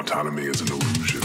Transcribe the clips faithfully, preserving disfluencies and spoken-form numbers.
autonomy is an illusion.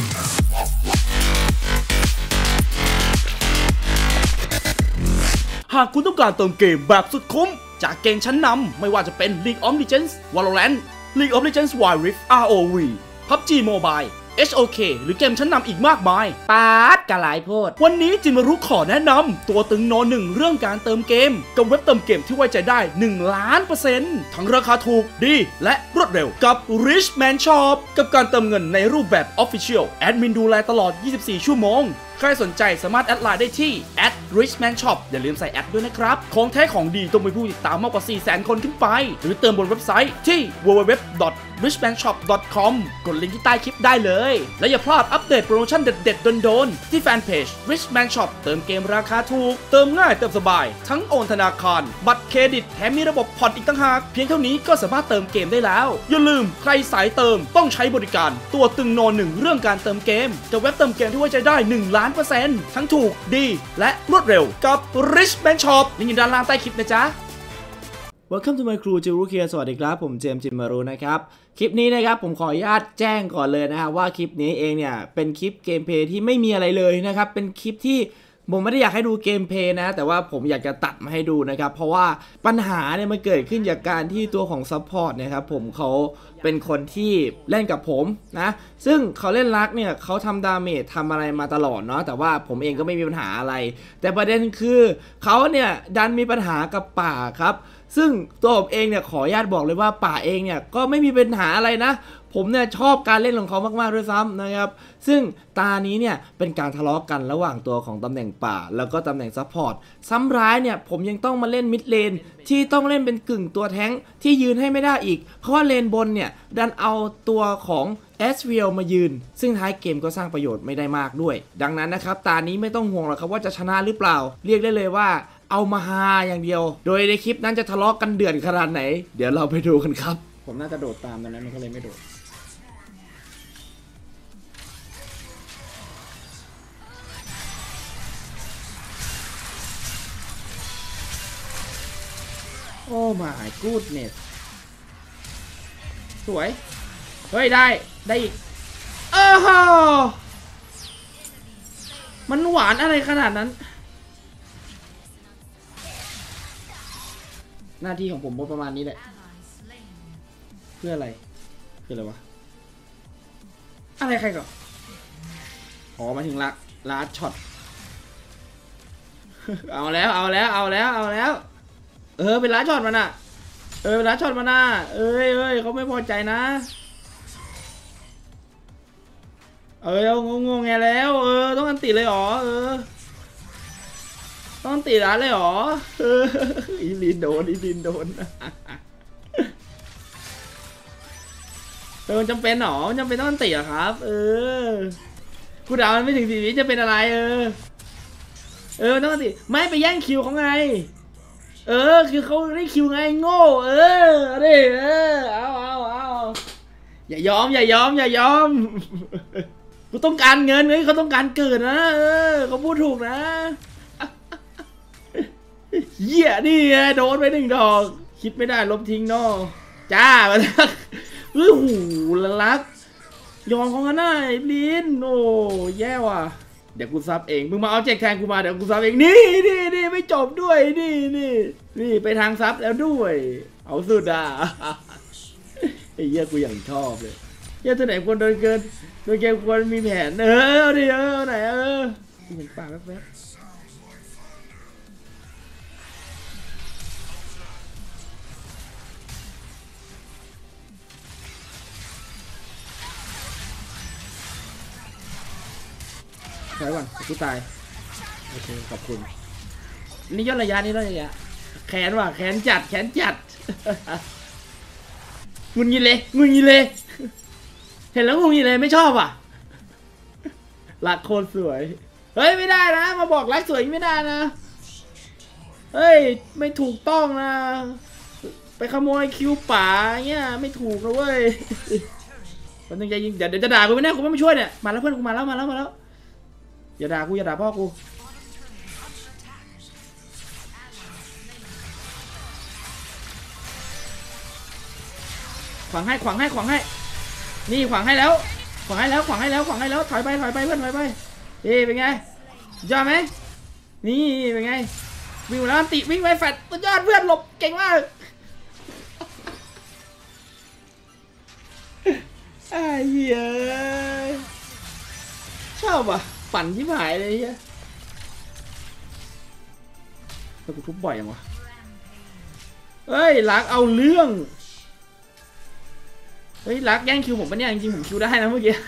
หากคุณต้องการเติมเกมแบบสุดคุ้มจากเกมชั้นนำไม่ว่าจะเป็น League of Legends Valorant League of Legends Wild Rift อาร์ โอ วี พับจี Mobile เอช โอ เค หรือเกมชั้นนำอีกมากมายปาดกะหลายโพดวันนี้จิมารุขอแนะนำตัวตึงโนหนึ่งเรื่องการเติมเกมกับเว็บเติมเกมที่ไว้ใจได้หนึ่งล้านเปอร์เซ็นต์ทั้งราคาถูกดีและรวดเร็วกับ Richman Shop กับการเติมเงินในรูปแบบ Official แอดมินดูแลตลอดยี่สิบสี่ชั่วโมงใครสนใจสามารถแอดไลน์ได้ที่ แอท richman shop อย่าลืมใส่แอดด้วยนะครับของแท้ของดีต้องมีผู้ติดตามมากกว่า สี่แสน คนขึ้นไปหรือเติมบนเว็บไซต์ที่ ดับเบิลยู ดับเบิลยู ดับเบิลยู ดอท ริชแมน ช็อป ดอท คอม กดลิงก์ที่ใต้คลิปได้เลยและอย่าพลาดอัปเดตโปรโมชั่นเด็ดๆโดนๆที่แฟนเพจ Richman Shop เติมเกมราคาถูกเติมง่ายเติมสบายทั้งโอนธนาคารบัตรเครดิตแถมมีระบบผ่อนอีกต่างหากเพียงเท่านี้ก็สามารถเติมเกมได้แล้วอย่าลืมใครสายเติมต้องใช้บริการตัวตึงโนหนึ่งเรื่องการเติมเกมกับเว็บเติมเกมที่ไว้ใจได้หนึ่งล้านเปอร์เซ็นต์ทั้งถูกดีและรวดเร็วกับ Richman Shop ลิงก์อยู่ด้านล่างใต้คลิปนะจ๊ะ Welcome to my crew จิรุเคียสวัสดีครับผมเจมส์จิมารุนะครับคลิปนี้นะครับผมขออนุญาตแจ้งก่อนเลยนะครับว่าคลิปนี้เองเนี่ยเป็นคลิปเกมเพลย์ที่ไม่มีอะไรเลยนะครับเป็นคลิปที่ผมไม่ได้อยากให้ดูเกมเพลย์นะแต่ว่าผมอยากจะตัดมาให้ดูนะครับเพราะว่าปัญหาเนี่ยมันเกิดขึ้นจากการที่ตัวของซัพพอร์ตนะครับผมเขาเป็นคนที่เล่นกับผมนะซึ่งเขาเล่นรักเนี่ยเขาทำดาเมจทำอะไรมาตลอดเนาะแต่ว่าผมเองก็ไม่มีปัญหาอะไรแต่ประเด็นคือเขาเนี่ยดันมีปัญหากับป่าครับซึ่งตัวผมเองเนี่ยขออนุญาตบอกเลยว่าป่าเองเนี่ยก็ไม่มีปัญหาอะไรนะผมเนี่ยชอบการเล่นของเขามากๆด้วยซ้ำนะครับซึ่งตานี้เนี่ยเป็นการทะเลาะกันระหว่างตัวของตำแหน่งป่าแล้วก็ตำแหน่งซัพพอร์ตซ้ำร้ายเนี่ยผมยังต้องมาเล่นมิดเลนที่ต้องเล่นเป็นกึ่งตัวแท้งที่ยืนให้ไม่ได้อีกเพราะว่าเลนบนเนี่ยดันเอาตัวของเอส วี แอล มายืนซึ่งท้ายเกมก็สร้างประโยชน์ไม่ได้มากด้วยดังนั้นนะครับตานี้ไม่ต้องห่วงหรอกครับว่าจะชนะหรือเปล่าเรียกได้เลยว่าเอามาฮาอย่างเดียวโดยในคลิปนั้นจะทะเลาะกันเดือดขนาดไหนเดี๋ยวเราไปดูกันครับผมน่าจะโดดตามตอนนั้นมันก็เลยไม่โดดโอ้ my goodness สวยเฮ้ยได้ได้อีกเออมันหวานอะไรขนาดนั้นหน้าที่ของผมประมาณนี้แหละเพื่ออะไรเพื่ออะไรวะอะไรใครก่อนอ๋อมาถึงละลาดช็อตเอาแล้วเอาแล้วเอาแล้วเอาแล้วเออเป็นลาดช็อตมันอ่ะเออเป็นลาดช็อตมันอ่ะเอ้ยเอ้ยเขาไม่พอใจนะเอองงงไงแล้วเออต้องอันติเลยหรอเออต้องตีร้านเลยหรอเอออีลินโดนอีลินโดนเออจำเป็นหรอจำเป็นต้องตีเหรอครับเออกูดาวมันไม่ถึงสี่วิจะเป็นอะไรเออเออต้องตีไม่ไปแย่งคิวเขาไงเออคือเขาได้คิวไงโง่เออดิเออเอาเอาเอาอย่ายอมอย่ายอมอย่ายอมกูต้องการเงินเฮ้ยเขาต้องการเกิดนะเออเขาพูดถูกนะเหี้ยนี่ไงโดนไปหนึ่งดอกคิดไม่ได้ลบทิ้งนอจ้ามาแล้วเฮ้ยหูลักยอมของกันได้ลินโอ้แย่ว่ะเดี๋ยวกูซับเองมึงมาเอาแจกแทนกูมาเดี๋ยวกูซับเองนี่นี่นี่ไม่จบด้วยนี่นี่นี่ไปทางซับแล้วด้วยเอาสุดอ่ะไอ้เหี้ยกูอย่างชอบเลยเหี้ยตัวไหนควรโดนเกินโดนเกมควรมีแผนเออเอาดิเออไหนเออเห็นปากแป๊บถอยก่อนกูตายโอเคขอบคุณนี่ย่อระยะนี่ย่อระยะแขนว่ะแขนจัดแขนจัดงุนงิเลยงุนงิเลยเห็นแล้วงุนงิเลยไม่ชอบอ่ะรักโคตรสวยเฮ้ยไม่ได้นะมาบอกรักสวยไม่ได้นะเฮ้ยไม่ถูกต้องนะไปขโมยคิวป่าเงี้ยไม่ถูกนะเว้ยมันต้องใจยิงเดี๋ยวจะด่ากูไม่แน่กูไม่มาช่วยเนี่ยมาแล้วเพื่อนกูมาแล้วมาแล้วมาแล้วอย่าด่ากูอย่าด่าพ่อกูขวางให้ขวางให้ขวางให้นี่ขวางให้แล้วขวางให้แล้วขวางให้แล้วขวางให้แล้วถอยไปถอยไปเพื่อนถอยไปเอ๊เป็นไงยอดไหมนี่เป็นไงวิ่งแล้วติวิ่งไปแฟดสุดยอดเพื่อนหลบเก่งมากไอ้เหี้ยชอบอ่ะฝันที่หายเลยเหี้ยแล้วกูทุบบ่อยยังวะเฮ้ยลักเอาเรื่องเฮ้ยลักแย่งคิวผมปะเนี่ยจริงๆผมคิวได้นะเมื่อกี้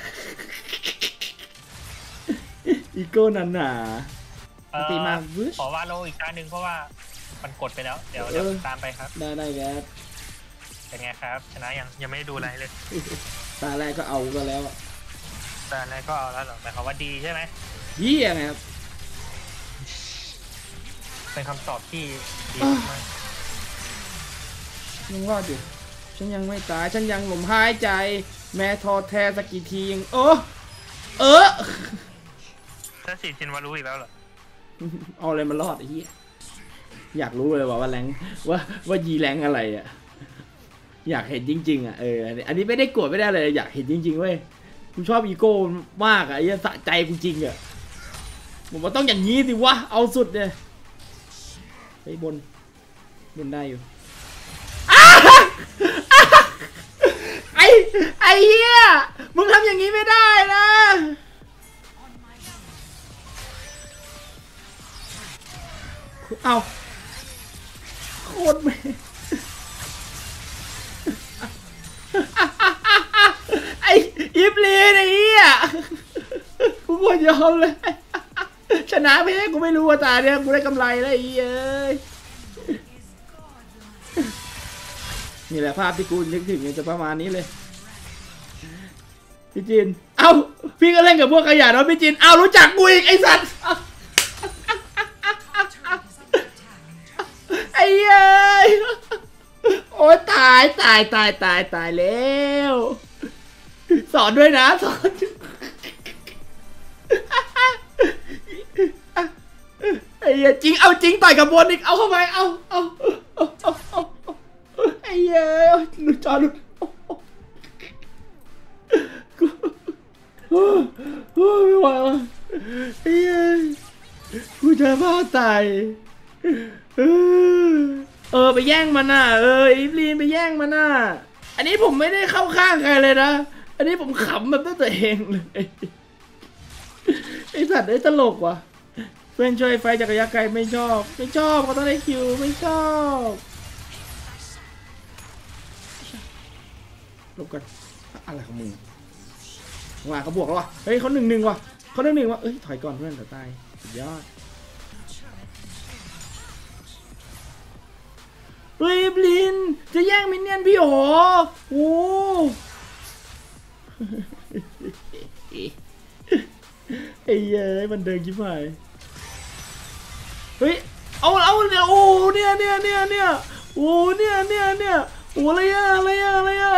อีโก้นันหนาตีมาขอวาโลอีกตาหนึ่งเพราะว่ามันกดไปแล้วเดี๋ยวเดี๋ยวตามไปครับได้ได้แกเป็นไงครับชนะยังยังไม่ได้ดูอะไรเลยตาแรกก็เอาก็แล้วตาแรกก็เอาแล้วเหรอหมายความว่าดีใช่ไหมยี่ไงครับเป็นคำตอบที่ดีมากยังรอดอยู่ฉันยังไม่ตายฉันยังหลมหายใจแม้ทอแท้สักกี่ทียังเออเออถ้าสีชินวารู้อีกแล้วเหรอเอาอะไรมารอดไอ้เหี้ยอยากรู้เลยว่าว่าแรงว่าว่ายีแรงอะไรอ่ะอยากเห็นจริงๆอ่ะเอออันนี้ไม่ได้กดไม่ได้เลยอยากเห็นจริงๆเว้ยกูชอบอีโก้มากอ่ะไอ้สะใจกูจริงอ่ะผมว่าต้องอย่างนี้สิวะเอาสุดเลยไปบนบนได้อยู่ไอ้ไอ้เหี้ยมึงทำอย่างนี้ไม่ได้นะเอาโคตรแม่ไอ้อิฟลีนไอ้เหี้ยกูควรยอมเลยชนะไปให้กูไม่รู้ว่าตาเนี่ยกูได้กำไรแล้วไอ้เหี้ยนี่แหละภาพที่กูนึกถึงจะประมาณนี้เลยพี่จินเอ้าพี่ก็เล่นกับพวกขยะเนาะพี่จินเอ้ารู้จักกูอีกไอ้สัตว์ไอ้เย้ยโอ้ยตายตายตายตายตายแล้วสอนด้วยนะสอนไอ้เหี้ยจริงเอาจริงต่อยกับบนอีกเอาเข้าไปเอาเอาเอาไอ้เหี้ยหลุดจอหลุดกูไม่ไหวว่ะไอ้เหี้ยกูจะบ้าตายเออเออไปแย่งมันน่ะเอออีฟลีนไปแย่งมันน่ะอันนี้ผมไม่ได้เข้าข้างใครเลยนะอันนี้ผมขำแบบตั้งแต่เองเลยไอสัตว์ไอ้ตลกว่ะเพื่อนช่วยไฟจักรยานไกลไม่ชอบไม่ชอบเขาต้องได้คิวไม่ชอบลบกันอะไรของมึงว่าเขาบวกแล้ววะเฮ้ยเขาหนึ่งหนึ่งว่ะเขาหนึ่งหนึ่งว่ะเอ้ยถอยก่อนเพื่อนเดี๋ยวตายสุดยอดเฮ้ยบลินจะแย่งมินเนี่ยนพี่หรอโอ้ไอ้เย้ยมันเดินยิ้มไปเฮ้ยเอาเอาเนี่ยโอ้เนี่ยเนี่ยเนี่ยเนี่ยโอ้เนี่ยเนี่ยเนี่ยโอ้อะไรอะอะไรอะอะไรอะ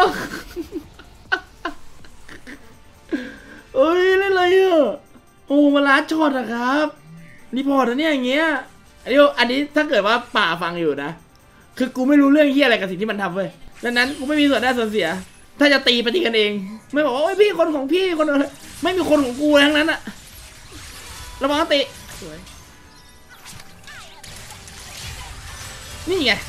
เอ้ยเล่นอะไรอะโอ้มาล้าช็อตอะครับรีพอร์ตนะเนี่ยอย่างเงี้ยอันนี้อันนี้ถ้าเกิดว่าป่าฟังอยู่นะคือกูไม่รู้เรื่องเฮียอะไรกับสิ่งที่มันทำเว้ยดังนั้นกูไม่มีส่วนได้ส่วนเสียถ้าจะตีไปตีกันเองไม่บอกว่าโอ้ยพี่คนของพี่คนอะไรไม่มีคนของกูทั้งนั้นอะระวังตีสวยนี่ไง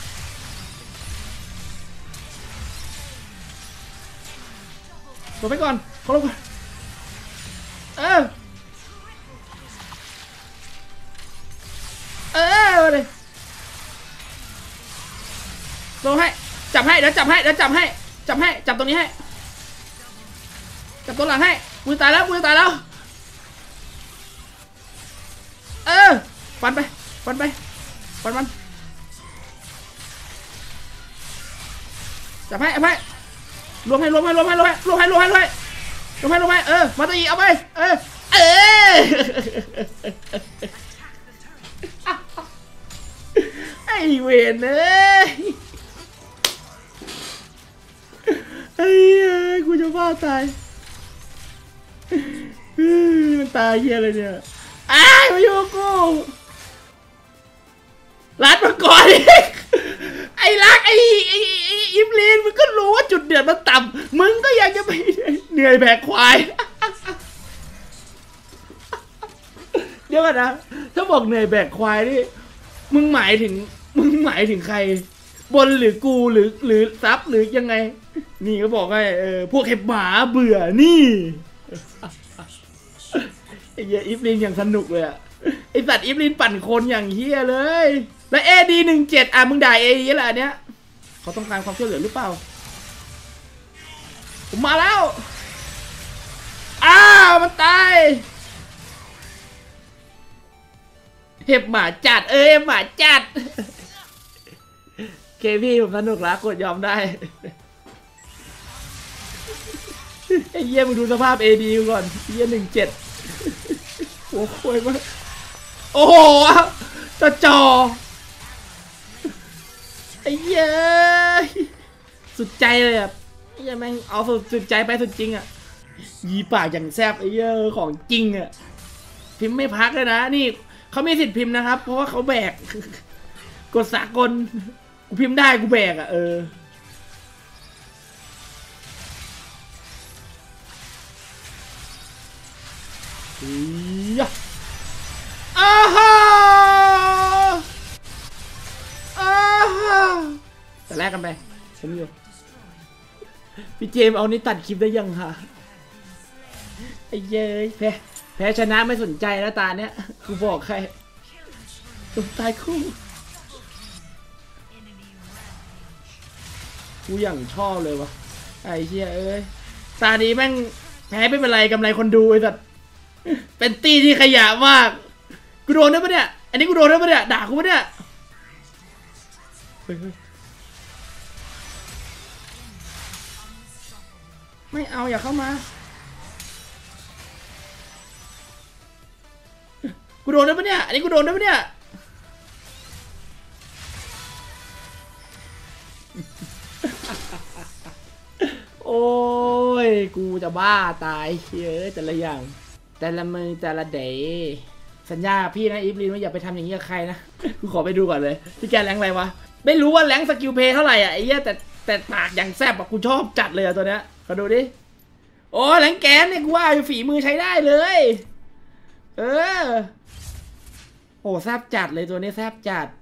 กดไปก่อนเขาลงก่อนเออเออเลยลงให้จับให้เดี๋ยวจับให้เดี๋ยวจับให้จับให้จับตรงนี้ให้จับตัวหลังให้มือตายแล้วมือตายแล้วเออฟันไปฟันไปฟันมันจับให้เอาไปรวมให้รวมให้รวมให้รวมให้รวมให้รวมให้รวมให้รวมให้รวมให้เออมาตีเอาไปเออเออไอเวนเอ้ยไอ้กูจะบ้าตายมันตายเหี้ยอะไรเนี่ยอ้าวมาอยู่กูรัดมาก่อนไอ้อ้รักไอ้ไอ้ไอ้อิฟลีนมึงก็รู้ว่าจุดเดือดมันต่ำมึงก็ยังจะไปเหนื่อยแบกควายเดี๋ยวก่อนนะถ้าบอกเหนื่อยแบกควายนี่มึงหมายถึงมึงหมายถึงใครบนหรือกูหรือหรือซับหรือยังไงนี่ก็บอกให้เออพวกเห็บหมาเบื่อนี่ไอ้เหี้ยอิฟลินอย่างสนุกเลยอะไอ้สัตว์อิฟลินปั่นคนอย่างเฮี้ยเลยแล้วเอดีหนึ่งเจ็ดอ่ะมึงด่าเอดีแหละเนี้ยเขาต้องการความช่วยเหลือหรือเปล่าผมมาแล้วอ้าวมันตายเห็บหมาจัดเอ้ยหมาจัดเคพี่ผมสนุกละกดยอมได้ไอ้เยี่ยมึงดูสภาพเอดีก่อนเยี่ยหนึ่งเจ็ดโอ้โหมากโอ้โหตะจอไอ้เยี่ยสุดใจเลยอ่ะไอ้เยี่ยแม่งเอาสุดสุดใจไปสุดจริงอ่ะยีปากอย่างแซ่บไอ้เยี่ยของจริงอ่ะพิมพ์ไม่พักเลยนะนี่เขามีสิทธิ์พิมพ์นะครับเพราะว่าเขาแบกกฎสากลกูพิมพ์ได้กูแบกอ่ะเอออียะอ้าฮ่าอ้าฮ่าแต่แรกกันไปผมอยู่พี่เจมเอานี่ตัดคลิปได้ยังฮะไอ้เย้ยแพ้แพ้ชนะไม่สนใจแล้วตาเนี้ยกูบอกใครต้องตายคู่กูอย่างชอบเลยวะไอ้เชี่ยเอ้ยตานี้แม่งแพ้ไม่เป็นไรกำไรคนดูไอ้สัตว์เป็นตีที่ขยะมากกูโดนได้ปะเนี่ยอันนี้กูโดนได้ปะเนี่ยด่ากูปะเนี่ยไม่เอาอย่าเข้ามากูโดนได้ปะเนี่ยอันนี้กูโดนได้ปะเนี่ยโอ้ยกูจะบ้าตายเฮ้ยแต่ละอย่างแต่ละมือแต่ละเดย์สัญญาพี่นะอีฟลีนว่าอย่าไปทำอย่างนี้กับใครนะกูขอไปดูก่อนเลยพี่แกแรงอะไรวะไม่รู้ว่าแรงสกิลเพย์เท่าไหร่อ่ะไอ้เหี้ยแต่แต่ปากอย่างแซ่บอ่ะกูชอบจัดเลยอ่ะตัวเนี้ยขอดูดิโอ้แรงแกนเนี่ยกูว่าฝีมือใช้ได้เลยเออโอ้แซ่บจัดเลยตัวนี้แซ่บจัด